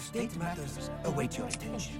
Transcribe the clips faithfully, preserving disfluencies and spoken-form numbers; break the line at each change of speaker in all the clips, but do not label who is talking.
State matters await your attention.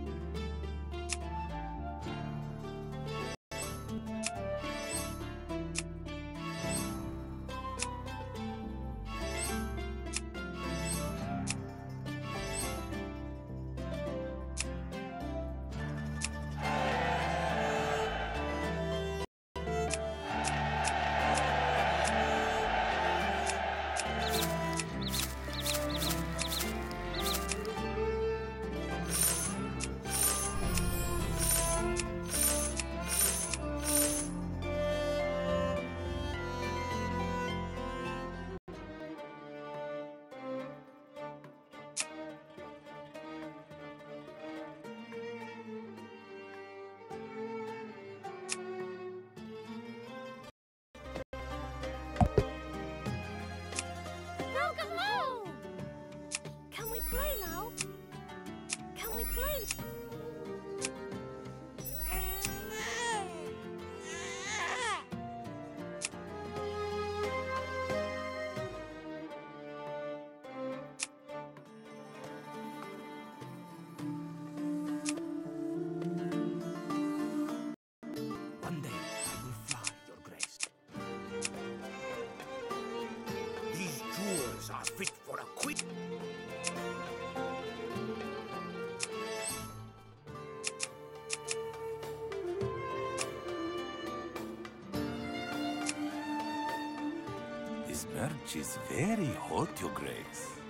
Welcome home! Can we play now? Can we play?
One day I will fly, Your Grace. These jewels are fit for a queen. This birch is very hot, Your Grace.